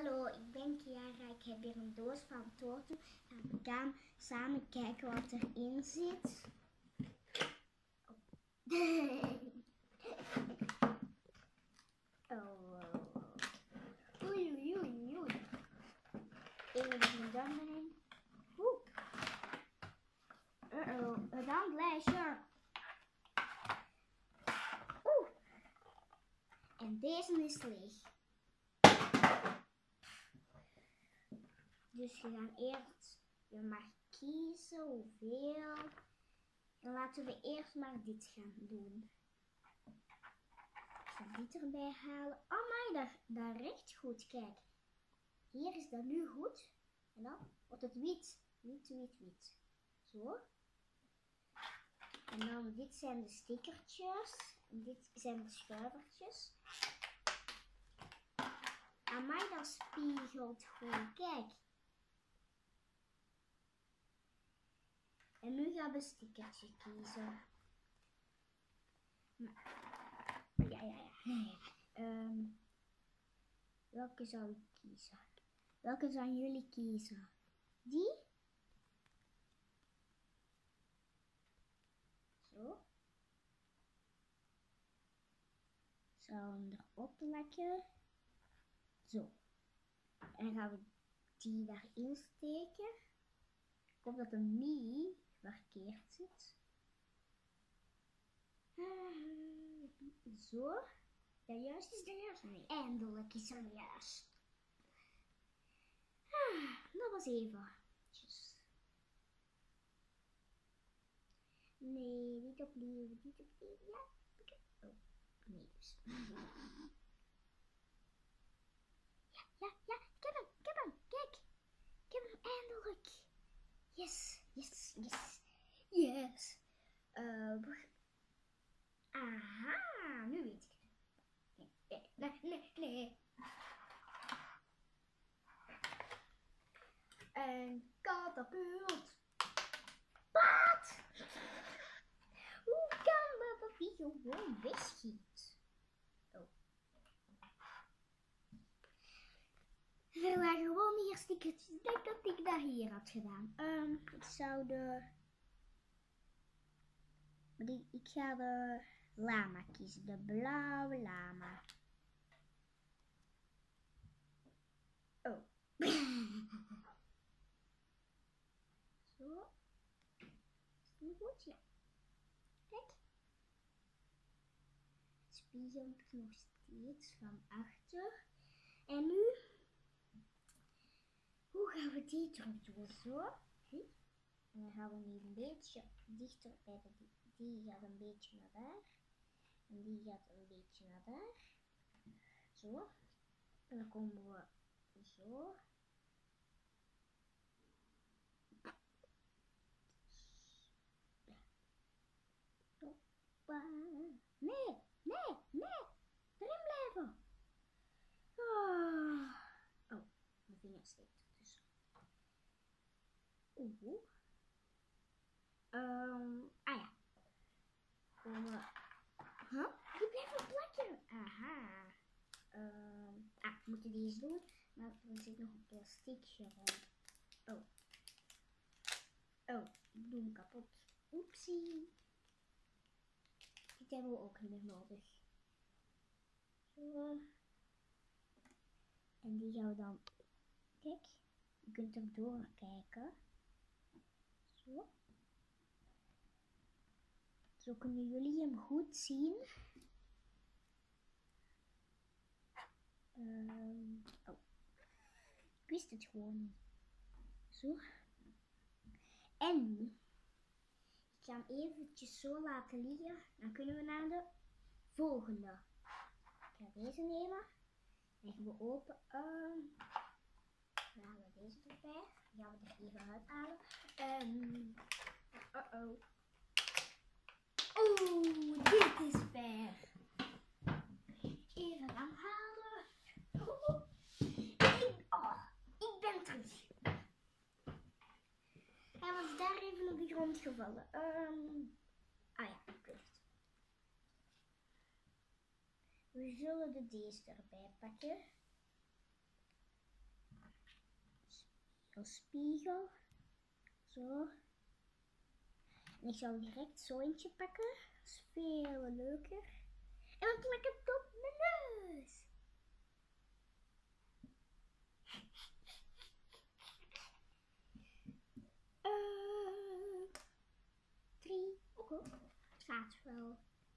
Hallo, ik ben Chiara. Ik heb hier een doos van torten. En we gaan samen kijken wat erin zit. Oh. Oei, oei, oei, oei. Even de duim erin. Het handlijstje. En deze is leeg. Dus je gaat eerst, je mag kiezen hoeveel. En laten we eerst maar dit gaan doen. Ik ga dit erbij halen. Oh my, dat recht goed. Kijk. Hier is dat nu goed. En dan wordt het wit. Wit, wit, wit. Zo. En dan dit zijn de stickertjes. En dit zijn de schuivertjes. Amai, dat spiegelt goed. Kijk. En nu gaan we een stickertje kiezen. Welke zou ik kiezen? Welke zouden jullie kiezen? Die? Zo. Zo hem erop plakken. Zo. En dan gaan we die daarin steken. Ik hoop dat de mie verkeerd zit. Zo. Dat juist is dat juist? Nee, eindelijk is dat juist. Dat was even. Nee, niet opnieuw, niet opnieuw. Ja. Oh, nee dus. Ja, ik heb hem, kijk. Ik heb hem eindelijk. Yes. Aha, nu weet ik het. Nee. Een katapult. Wat? Hoe kan dat die gewoon wegschiet? Oh. Er waren gewoon hier stickertjes. Ik denk dat ik dat hier had gedaan. Ik zou ik ga de lama kiezen. De blauwe lama. Oh. Zo. Is het nu goed? Ja. Kijk. Het spiegelt nog steeds van achter. En nu? Hoe gaan we die terug doen? Zo. En dan gaan we nu een beetje dichter bij die gaat een beetje naar daar. En die gaat een beetje naar daar. Zo. En dan komen we zo. Nee. Erin blijven. Oh, mijn vinger steekt ertussen. Ja. Die blijven plakken. Aha. We moeten die eens doen. Maar er zit nog een plastiekje rond. Ik doe hem kapot. Oepsie. Dit hebben we ook niet meer nodig. Zo. En die gaan we dan... Kijk, je kunt er door kijken. Zo. Zo kunnen jullie hem goed zien. Ik wist het gewoon niet. Zo. En nu. Ik ga hem eventjes zo laten liggen. Dan kunnen we naar de volgende. Ik ga deze nemen. Leggen we open. Dan halen we deze erbij. Dan gaan we er even uithalen. Dit is ver. Even aanhalen. Ik ben terug. Hij was daar even op de grond gevallen. Ja, klopt. We zullen deze erbij pakken. Een spiegel. Zo. En ik zou direct zo eentje pakken. Dat is veel leuker. En dan plak ik het op mijn neus. Drie. Oh, het gaat wel.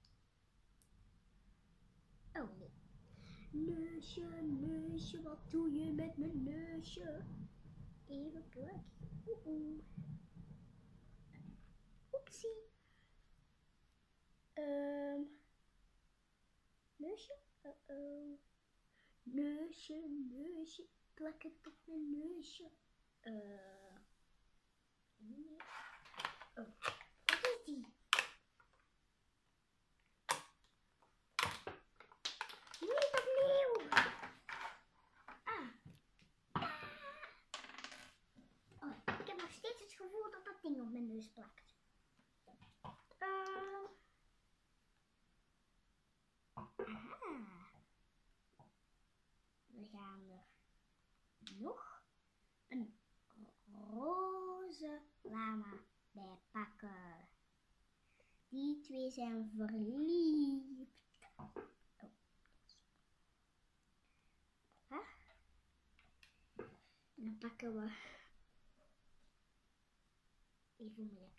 Oh nee. Neusje, neusje, wat doe je met mijn neusje? Even plak. Oepsie. Neusje? Neusje, neusje, plak het op mijn neusje. Nee. Oh, wat is die? Niet opnieuw. Oh, ik heb nog steeds het gevoel dat dat ding op mijn neus plakt. We gaan er nog een roze lama bij pakken. Die twee zijn verliefd. Oh. En dan pakken we even melk.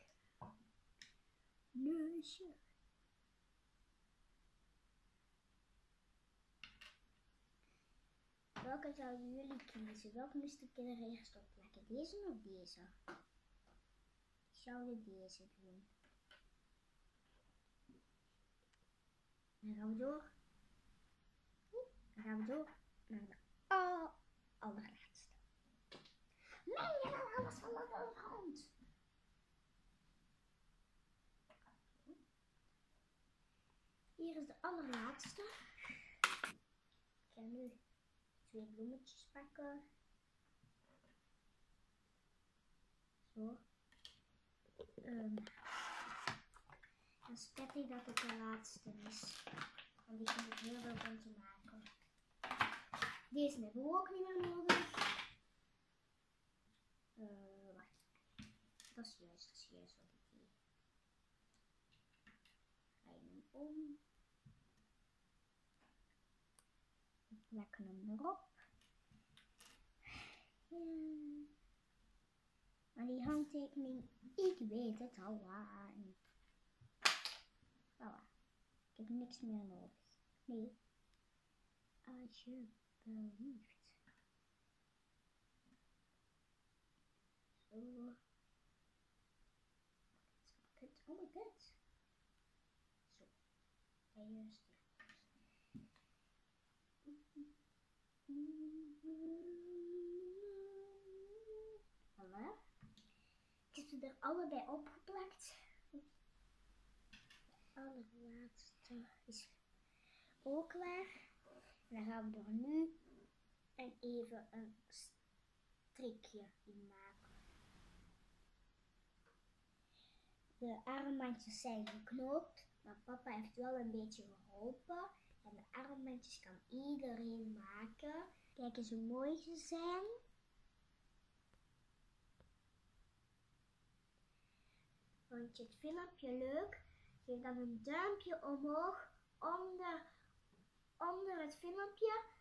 Neusje. Welke zouden jullie kiezen? Welke moest ik er eerst op plakken? Deze of deze? Ik zou deze doen. Dan gaan we door. Dan gaan we door naar de allerlaatste. Nee, je haalt alles van mijn hand. Hier is de allerlaatste. Ik ga nu 2 bloemetjes pakken. Zo. Dan spet ik dat het de laatste is. Want die vind ik heel leuk om te maken. Deze hebben we ook niet meer nodig. Wacht. Dat is juist wat ik deed. Draai hem om. We plakken hem erop. Maar die handtekening, ik weet het al lang. Voilà. Ik heb niks meer nodig. Nee. Alsjeblieft. Zo. Oh my god. Zo. Ja, juist. Voilà. Ik heb ze er allebei opgeplakt. De allerlaatste is ook klaar. En dan gaan we er nu even een strikje in maken. De armbandjes zijn geknoopt, maar papa heeft wel een beetje geholpen. En de armbandjes kan iedereen maken. Kijk eens hoe mooi ze zijn. Vond je het filmpje leuk? Geef dan een duimpje omhoog onder het filmpje.